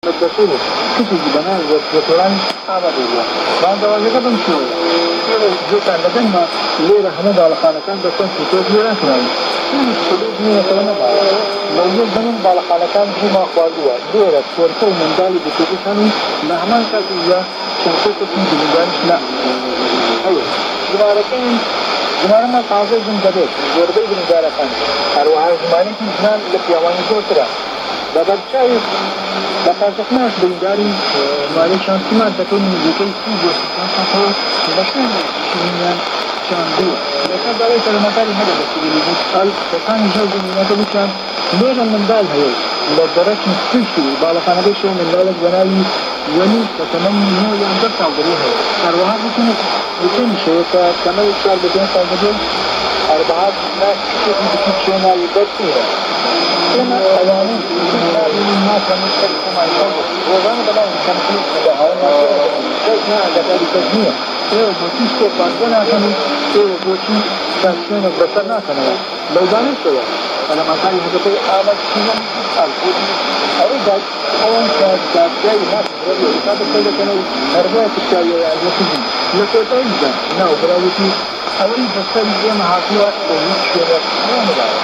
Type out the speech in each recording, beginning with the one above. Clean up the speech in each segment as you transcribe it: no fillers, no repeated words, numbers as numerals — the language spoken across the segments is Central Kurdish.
الدخول كتب بناء وطلعان آمد الله بعد ذلك بنشوف جوك عند دم ليه رحمة على خانكان بكون في توجه لكن حدود مية كلمة موجود زمن على خانكان هما خالدوا ديرة ورثوا من دالي بتوجههم مهما كان إذا شنقوك في جنجانش لا أيوة زمانه ما تعزز من جديد ورده جنجارة كان أروها زمانه في زمان لبيواني زوترا بدل شايف لقد بلداري معلشان كمان تكون مزيكي فوق وسطان خطوة لكن شنيان شان دو لكن داري كلماتي هذا بس اللي بيقول كان يجوز من هذا كان ليه من دال هي لدرجة نفسي بالخانة بيشوا من دالك بنالي وني كتمني هو ينظر تعبريها أرواح بكون شيء كمان يشار بدين تعبرين أربعة ناس كتير شينا يبتدئها لما أيامي الناس مشتركوا مع الشغل وغانا بلا كان في هذا شيء هذا اللي تجميع إيه بوتيش كوبانجنا كانوا إيه بوتيش كانوا بسنا كانوا لو دانش شو أنا ما كان هذا كل آمد شيئا البوتيش أريد أون كان جاي ناس ربي هذا كله كانوا أربعة تشاي يعني كذي لكن تاني ناو براوتي أولي بس تاني ما هاتوا بوتيش كذا ما مدار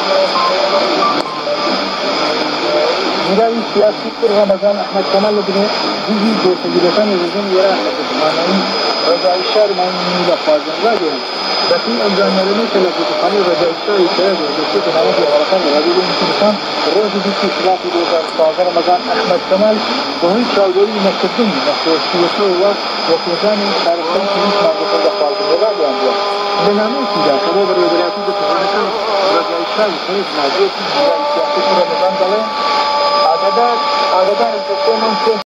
مداري سياسي كل رمضان أحمد كمال لبنى جزء دوسة جلسان يزن يرى معناه رجع الشهر ما ينيل فازن راجع لكن أنجام مرمي كلا بتخاني رجع الشهر يكاد وجسد نامه في الغرفان الغريب الإنسان الروز دي في خلاف دوسة فازن رمضان أحمد كمال وهي شاودري مكتوم مخصوصيته وكذا تعرفون كيف ما بقول فازن راجع عندنا بنامه كذا كذا بريدراتي بتخاني كان رجع الشهر يكاد نازل في سياسي كل رمضان ده عادة الحكومة